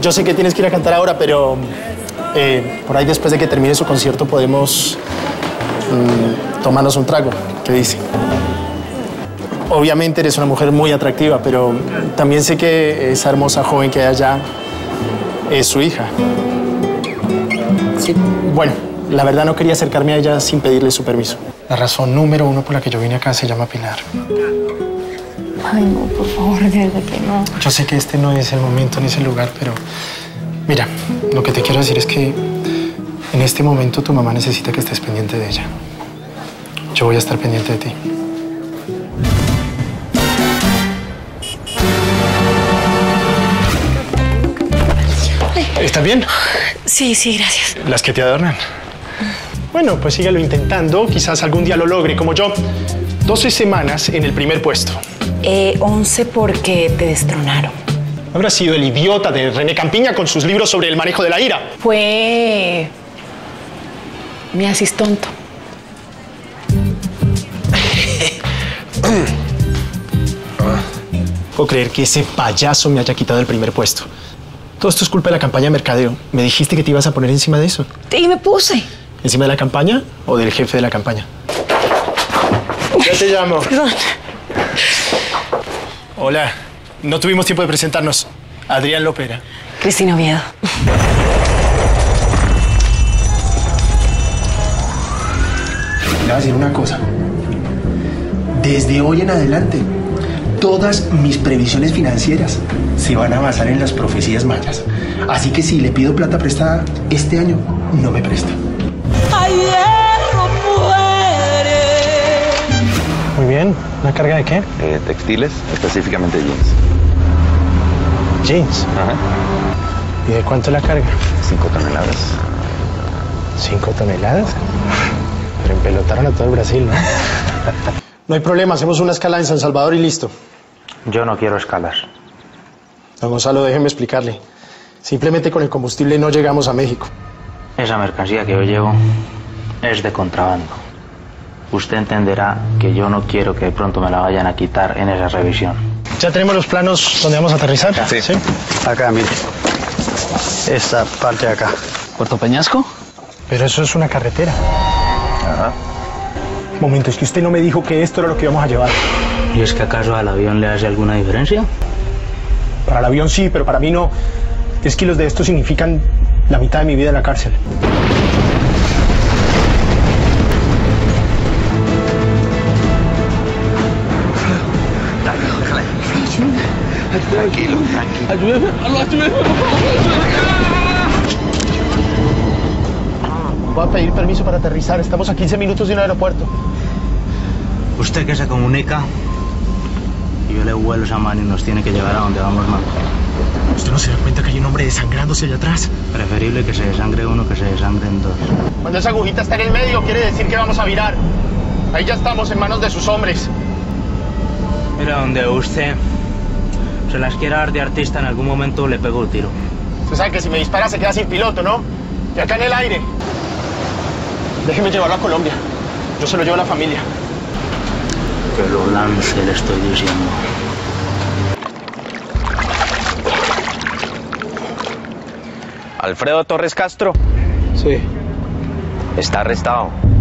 yo sé que tienes que ir a cantar ahora, pero por ahí después de que termine su concierto podemos tomarnos un trago. ¿Qué dice? Obviamente eres una mujer muy atractiva, pero también sé que esa hermosa joven que hay allá es su hija. Sí. Bueno, la verdad no quería acercarme a ella sin pedirle su permiso. La razón número uno por la que yo vine acá se llama Pilar. Ay, no, por favor, de verdad que no. Yo sé que este no es el momento ni es el lugar, pero mira, lo que te quiero decir es que en este momento tu mamá necesita que estés pendiente de ella. Yo voy a estar pendiente de ti. ¿Estás bien? Sí, sí, gracias. Las que te adornan. Bueno, pues síguelo intentando. Quizás algún día lo logre, como yo. 12 semanas en el primer puesto. 11 porque te destronaron. ¿Habrá sido el idiota de René Campiña con sus libros sobre el manejo de la ira? Fue... me haces tonto. Puedo creer que ese payaso me haya quitado el primer puesto. Todo esto es culpa de la campaña de mercadeo. Me dijiste que te ibas a poner encima de eso. Y me puse. ¿Encima de la campaña o del jefe de la campaña? Ya te llamo. Perdón. Hola. No tuvimos tiempo de presentarnos. Adrián Lopera. Cristina Oviedo. Le voy a decir una cosa. Desde hoy en adelante, todas mis previsiones financieras se van a basar en las profecías mayas. Así que si le pido plata prestada este año, no me presta. Muy bien. ¿Una carga de qué? Textiles, específicamente jeans. Jeans. Ajá. ¿Y de cuánto la carga? 5 toneladas. ¿5 toneladas? Pero empelotaron a todo el Brasil, ¿no? No hay problema, hacemos una escala en San Salvador y listo. Yo no quiero escalar. Don Gonzalo, déjeme explicarle. Simplemente con el combustible no llegamos a México. Esa mercancía que yo llevo es de contrabando. Usted entenderá que yo no quiero que de pronto me la vayan a quitar en esa revisión. ¿Ya tenemos los planos donde vamos a aterrizar? Sí. Acá, mire. Esta parte de acá. ¿Puerto Peñasco? Pero eso es una carretera. Ajá. Momento, es que usted no me dijo que esto era lo que íbamos a llevar. ¿Y es que acaso al avión le hace alguna diferencia? Para el avión sí, pero para mí no. 10 kilos de esto significan la mitad de mi vida en la cárcel. Tranquilo, tranquilo. Voy a pedir permiso para aterrizar. Estamos a 15 minutos de un aeropuerto. Usted que se comunica y yo le vuelo esa mano y nos tiene que llevar a donde vamos más. ¿Usted no se da cuenta que hay un hombre desangrándose allá atrás? Preferible que se desangre uno que se desangren dos. Cuando esa agujita está en el medio, quiere decir que vamos a virar. Ahí ya estamos en manos de sus hombres. Mira, donde usted se las quiera dar de artista, en algún momento le pego el tiro. Usted sabe que si me dispara se queda sin piloto, ¿no? Y acá en el aire. Déjeme llevarlo a Colombia. Yo se lo llevo a la familia. Que lo lance, le estoy diciendo. Alfredo Torres Castro Sí. está arrestado.